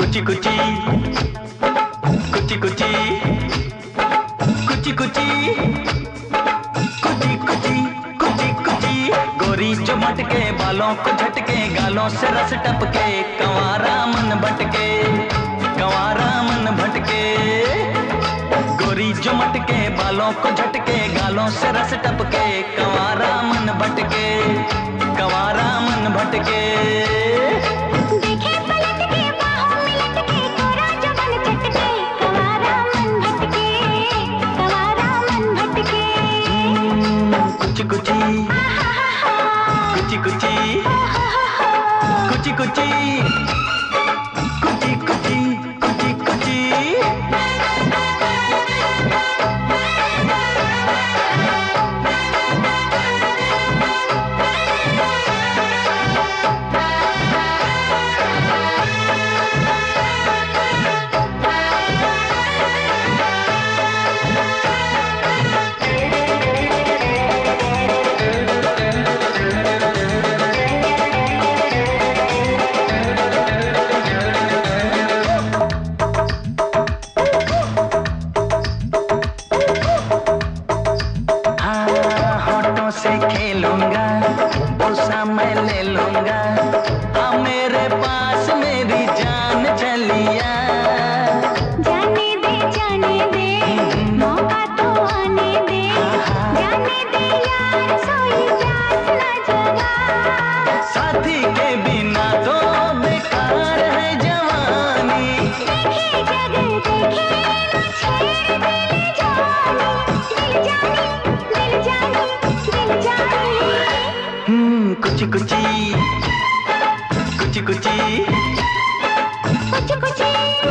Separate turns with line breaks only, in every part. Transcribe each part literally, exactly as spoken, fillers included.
कुची कुची कुची कुची कुची कुची कुची कुची कुची कुची गोरी जो मटके बालों को झटके गालों से रस टपके कंवारा मन भटके कंवारा मन भटके गोरी जो मटके बालों को झटके गालों से रस टपके कंवारा मन भटके कंवारा मन भटके
देखे पलट के बाहों में लटके कोरा जो बन चटके कंवारा मन भटके कंवारा मन भटके
कुची कुची कुची कुची कुची कुची कुची कुची कुची कुची कुची कुची कुची कुची कुची कुची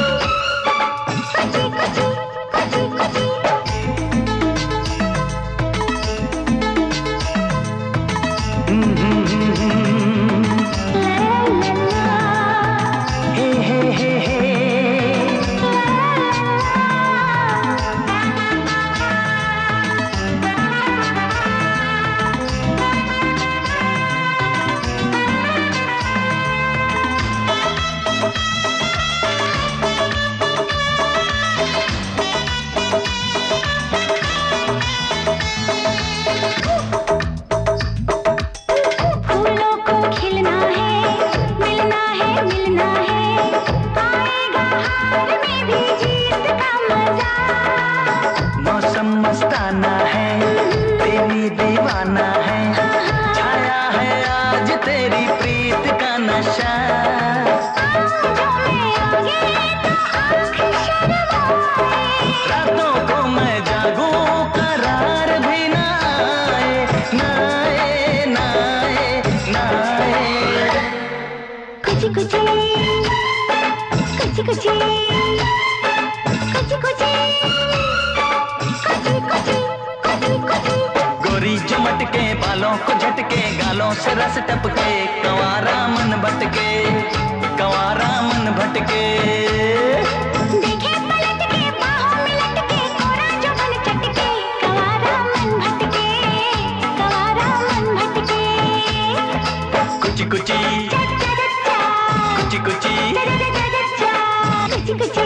गोरी जो मटके बालों को झटके गालों से रस टपके कंवारा मन भटके कंवारा मन भटके
देखे पलट के बाहों में लटके कोरा जो बन चटके कंवारा मन भटके कंवारा मन भटके
कुची कुची कुची कुची
कुची कुची